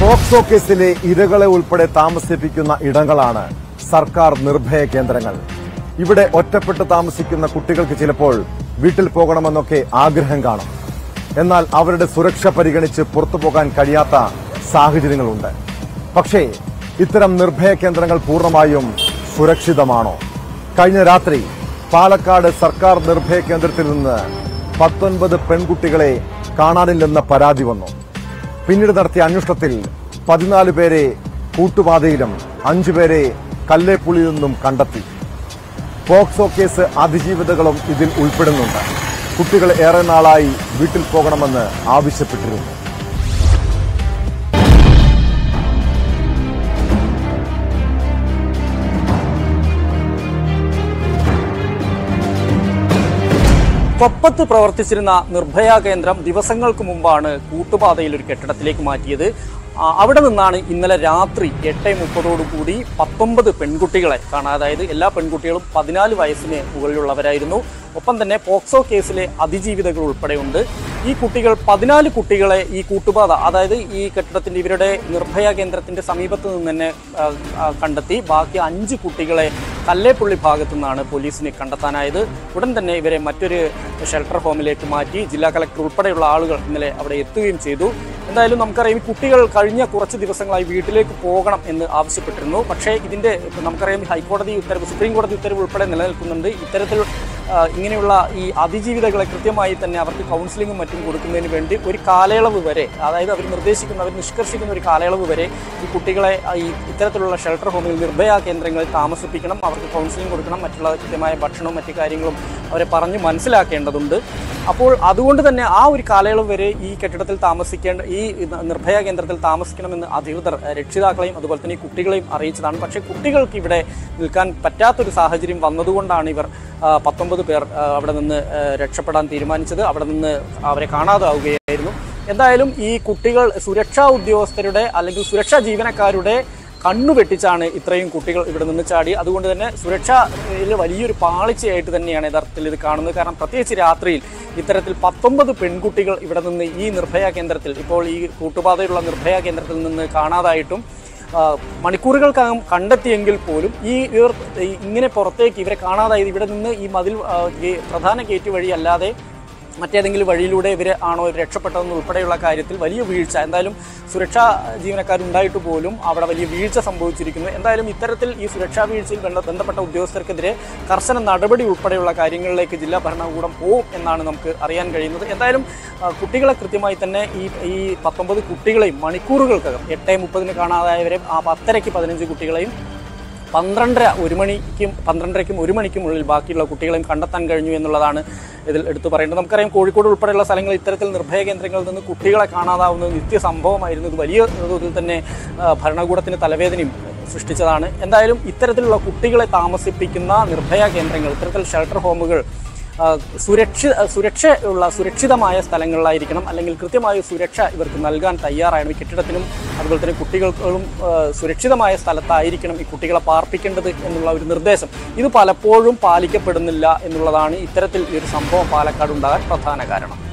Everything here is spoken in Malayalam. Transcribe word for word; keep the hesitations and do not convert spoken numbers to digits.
പോക്സോ കേസിലെ ഇരകളെ ഉൾപ്പെടെ താമസിപ്പിക്കുന്ന ഇടങ്ങളാണ് സർക്കാർ നിർഭയ കേന്ദ്രങ്ങൾ. ഇവിടെ ഒറ്റപ്പെട്ട് താമസിക്കുന്ന കുട്ടികൾക്ക് ചിലപ്പോൾ വീട്ടിൽ പോകണമെന്നൊക്കെ ആഗ്രഹം കാണും. എന്നാൽ അവരുടെ സുരക്ഷ പരിഗണിച്ച് പുറത്തുപോകാൻ കഴിയാത്ത സാഹചര്യങ്ങളുണ്ട്. പക്ഷേ ഇത്തരം നിർഭയ കേന്ദ്രങ്ങൾ പൂർണ്ണമായും സുരക്ഷിതമാണോ? കഴിഞ്ഞ രാത്രി പാലക്കാട് സർക്കാർ നിർഭയ കേന്ദ്രത്തിൽ നിന്ന് പത്തൊൻപത് പെൺകുട്ടികളെ കാണാനില്ലെന്ന പരാതി വന്നു. പിന്നീട് നടത്തിയ അന്വേഷണത്തിൽ പതിനാല് പേരെ കൂട്ടുപാതയിലും അഞ്ചുപേരെ കല്ലേപ്പുള്ളിയിൽ നിന്നും കണ്ടെത്തി. പോക്സോ കേസ് അതിജീവിതകളും ഇതിൽ ഉൾപ്പെടുന്നുണ്ട്. കുട്ടികൾ ഏറെ നാളായി വീട്ടിൽ പോകണമെന്ന് ആവശ്യപ്പെട്ടിരുന്നു. കൊപ്പത്ത് പ്രവർത്തിച്ചിരുന്ന നിർഭയ കേന്ദ്രം ദിവസങ്ങൾക്ക് മുമ്പാണ് കൂട്ടുപാതയിൽ ഒരു കെട്ടിടത്തിലേക്ക് മാറ്റിയത്. അവിടെ നിന്നാണ് ഇന്നലെ രാത്രി എട്ട് മുപ്പതോടുകൂടി പത്തൊമ്പത് പെൺകുട്ടികളെ കാണാൻ. അതായത് എല്ലാ പെൺകുട്ടികളും പതിനാല് വയസ്സിന് മുകളിലുള്ളവരായിരുന്നു. ഒപ്പം തന്നെ പോക്സോ കേസിലെ അതിജീവിതകൾ ഉൾപ്പെടെയുണ്ട്. ഈ കുട്ടികൾ പതിനാല് കുട്ടികളെ ഈ കൂട്ടുപാത, അതായത് ഈ കെട്ടിടത്തിന്റെ ഇവരുടെ നിർഭയ കേന്ദ്രത്തിന്റെ സമീപത്ത് നിന്ന് തന്നെ കണ്ടെത്തി. ബാക്കി അഞ്ച് കുട്ടികളെ കല്ലേപ്പുള്ളി ഭാഗത്തു നിന്നാണ് പോലീസിന് കണ്ടെത്താനായത്. ഉടൻ തന്നെ ഇവരെ മറ്റൊരു ഷെൽട്ടർ ഹോമിലേക്ക് മാറ്റി. ജില്ലാ കളക്ടർ ഉൾപ്പെടെയുള്ള ആളുകൾ ഇന്നലെ അവിടെ എത്തുകയും ചെയ്തു. എന്തായാലും നമുക്കറിയാം, ഈ കുട്ടികൾ കഴിഞ്ഞ കുറച്ച് ദിവസങ്ങളായി വീട്ടിലേക്ക് പോകണം എന്ന് ആവശ്യപ്പെട്ടിരുന്നു. പക്ഷേ ഇതിന്റെ നമുക്കറിയാം ഹൈക്കോടതി ഉത്തരവ്, സുപ്രീം കോടതി ഉത്തരവ് ഉൾപ്പെടെ നിലനിൽക്കുന്നുണ്ട്. ഇത്തരത്തിൽ ഇങ്ങനെയുള്ള ഈ അതിജീവിതകളെ കൃത്യമായി തന്നെ അവർക്ക് കൗൺസിലിംഗും മറ്റും കൊടുക്കുന്നതിന് വേണ്ടി ഒരു കാലയളവ് വരെ, അതായത് അവർ നിർദ്ദേശിക്കുന്ന അവർ നിഷ്കർഷിക്കുന്ന ഒരു കാലയളവ് വരെ ഈ കുട്ടികളെ ഈ ഇത്തരത്തിലുള്ള ഷെൽട്ടർ ഹോമിൽ നിർഭയ കേന്ദ്രങ്ങളിൽ താമസിപ്പിക്കണം. അവർക്ക് കൗൺസിലിംഗ് കൊടുക്കണം. മറ്റുള്ള കൃത്യമായ ഭക്ഷണവും മറ്റു കാര്യങ്ങളും അവരെ പറഞ്ഞ് മനസ്സിലാക്കേണ്ടതുണ്ട്. അപ്പോൾ അതുകൊണ്ട് തന്നെ ആ ഒരു കാലയളവ് വരെ ഈ കെട്ടിടത്തിൽ താമസിക്കേണ്ട, ഈ നിർഭയ കേന്ദ്രത്തിൽ താമസിക്കണമെന്ന് അധികൃതർ രക്ഷിതാക്കളെയും അതുപോലെ തന്നെ ഈ കുട്ടികളെയും അറിയിച്ചതാണ്. പക്ഷേ കുട്ടികൾക്ക് ഇവിടെ നിൽക്കാൻ പറ്റാത്തൊരു സാഹചര്യം വന്നതുകൊണ്ടാണ് ഇവർ പത്തൊമ്പത് പേർ അവിടെ നിന്ന് രക്ഷപ്പെടാൻ തീരുമാനിച്ചത്. അവിടെ നിന്ന് അവരെ കാണാതാവുകയായിരുന്നു. എന്തായാലും ഈ കുട്ടികൾ സുരക്ഷാ ഉദ്യോഗസ്ഥരുടെ അല്ലെങ്കിൽ സുരക്ഷാ ജീവനക്കാരുടെ കണ്ണുവെട്ടിച്ചാണ് ഇത്രയും കുട്ടികൾ ഇവിടെ നിന്ന് ചാടി. അതുകൊണ്ട് തന്നെ സുരക്ഷയിൽ വലിയൊരു പാളിച്ചയായിട്ട് തന്നെയാണ് യഥാർത്ഥത്തിൽ ഇത് കാണുന്നത്. കാരണം പ്രത്യേകിച്ച് രാത്രിയിൽ ഇത്തരത്തിൽ പത്തൊമ്പത് പെൺകുട്ടികൾ ഇവിടെ നിന്ന് ഈ നിർഭയ കേന്ദ്രത്തിൽ, ഇപ്പോൾ ഈ കൂട്ടുപാതയിലുള്ള നിർഭയ കേന്ദ്രത്തിൽ നിന്ന് കാണാതായിട്ടും മണിക്കൂറുകൾക്കകം കണ്ടെത്തിയെങ്കിൽ പോലും ഈ ഇവർ ഇങ്ങനെ പുറത്തേക്ക് ഇവരെ കാണാതായത് ഇവിടെ നിന്ന് ഈ മതിൽ പ്രധാന ഗേറ്റ് വഴി അല്ലാതെ മറ്റേതെങ്കിലും വഴിയിലൂടെ ഇവരെ ആണോ രക്ഷപ്പെട്ടതെന്ന് ഉൾപ്പെടെയുള്ള കാര്യത്തിൽ വലിയ വീഴ്ച, എന്തായാലും സുരക്ഷാ ജീവനക്കാരുണ്ടായിട്ട് പോലും അവിടെ വലിയ വീഴ്ച സംഭവിച്ചിരിക്കുന്നു. എന്തായാലും ഇത്തരത്തിൽ ഈ സുരക്ഷാ വീഴ്ചയിൽ ബന്ധപ്പെട്ട ഉദ്യോഗസ്ഥർക്കെതിരെ കർശന നടപടി ഉൾപ്പെടെയുള്ള കാര്യങ്ങളിലേക്ക് ജില്ലാ ഭരണകൂടം പോവും എന്നാണ് നമുക്ക് അറിയാൻ കഴിയുന്നത്. എന്തായാലും കുട്ടികളെ കൃത്യമായി തന്നെ ഈ ഈ പത്തൊമ്പത് കുട്ടികളെയും മണിക്കൂറുകൾക്കകം എട്ട് മുപ്പതിന് കാണാതായവരെയും ആ പത്തരയ്ക്ക് പതിനഞ്ച് കുട്ടികളെയും പന്ത്രണ്ടര ഒരു മണിക്കും പന്ത്രണ്ടരയ്ക്കും ഒരു മണിക്കും ഉള്ളിൽ ബാക്കിയുള്ള കുട്ടികളെയും കണ്ടെത്താൻ കഴിഞ്ഞു എന്നുള്ളതാണ് ഇതിൽ എടുത്തു പറയേണ്ടത്. നമുക്കറിയാം, കോഴിക്കോട് ഉൾപ്പെടെയുള്ള സ്ഥലങ്ങളിൽ ഇത്തരത്തിൽ നിർഭയ കേന്ദ്രങ്ങളിൽ നിന്ന് കുട്ടികളെ കാണാതാവുന്നത് നിത്യ സംഭവമായിരുന്നു. ഇത് വലിയ തോതിൽ തന്നെ ഭരണകൂടത്തിന് തലവേദനയും സൃഷ്ടിച്ചതാണ്. എന്തായാലും ഇത്തരത്തിലുള്ള കുട്ടികളെ താമസിപ്പിക്കുന്ന നിർഭയ കേന്ദ്രങ്ങൾ, ഇത്തരത്തിൽ ഷെൽട്ടർ ഹോമുകൾ സുരക്ഷ സുരക്ഷയുള്ള സുരക്ഷിതമായ സ്ഥലങ്ങളിലായിരിക്കണം. അല്ലെങ്കിൽ കൃത്യമായ സുരക്ഷ ഇവർക്ക് നൽകാൻ തയ്യാറാണ്. ഈ കെട്ടിടത്തിനും അതുപോലെ തന്നെ കുട്ടികൾക്കും സുരക്ഷിതമായ സ്ഥലത്തായിരിക്കണം ഈ കുട്ടികളെ പാർപ്പിക്കേണ്ടത് എന്നുള്ള ഒരു നിർദ്ദേശം ഇത് പലപ്പോഴും പാലിക്കപ്പെടുന്നില്ല എന്നുള്ളതാണ് ഇത്തരത്തിൽ ഈ ഒരു സംഭവം പാലക്കാട് ഉണ്ടാകാൻ പ്രധാന കാരണം.